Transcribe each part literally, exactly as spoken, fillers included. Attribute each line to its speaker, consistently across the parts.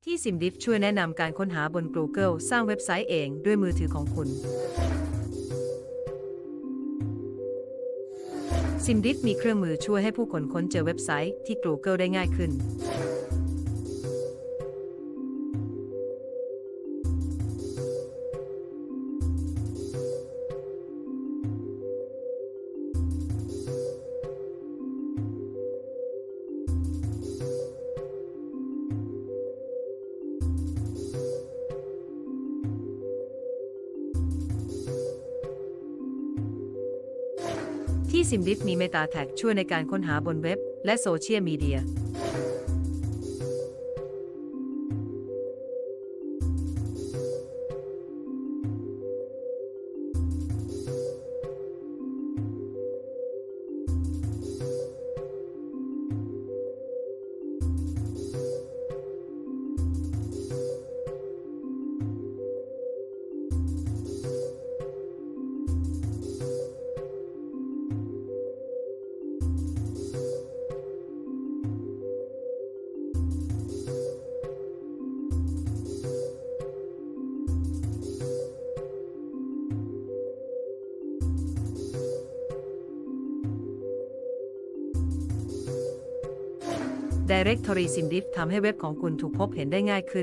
Speaker 1: ที่ SimDiff ช่วยแนะนำการค้นหาบน Google สร้างเว็บไซต์เองด้วยมือถือของคุณ SimDiff มีเครื่องมือช่วยให้ผู้คนค้นเจอเว็บไซต์ที่ Google ได้ง่ายขึ้นที่ SimDiff มี Meta Tag ช่วยในการค้นหาบนเว็บและโซเชียลมีเดียDirectory SimDiff ทำให้เว็บของคุณถูกพบเห็นได้ง่ายขึ้น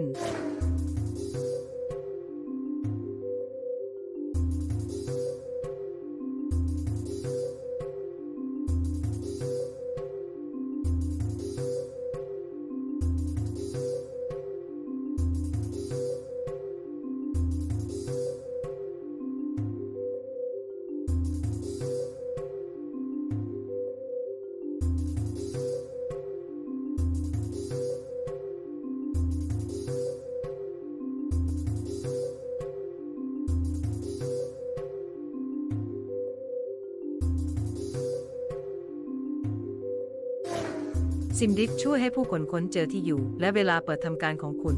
Speaker 1: SimDiff ช่วยให้ผู้คนค้นเจอที่อยู่และเวลาเปิดทำการของคุณ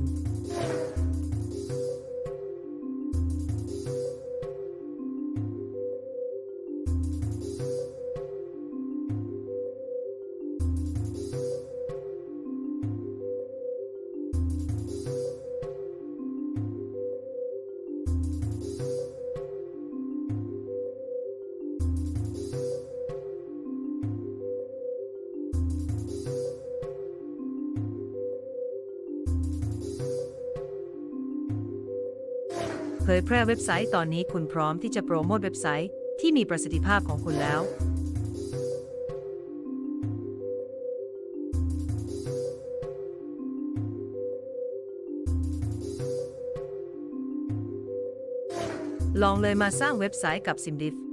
Speaker 1: เผยแพร่เว็บไซต์ตอนนี้คุณพร้อมที่จะโปรโมทเว็บไซต์ที่มีประสิทธิภาพของคุณแล้วลองเลยมาสร้างเว็บไซต์กับ SimDiff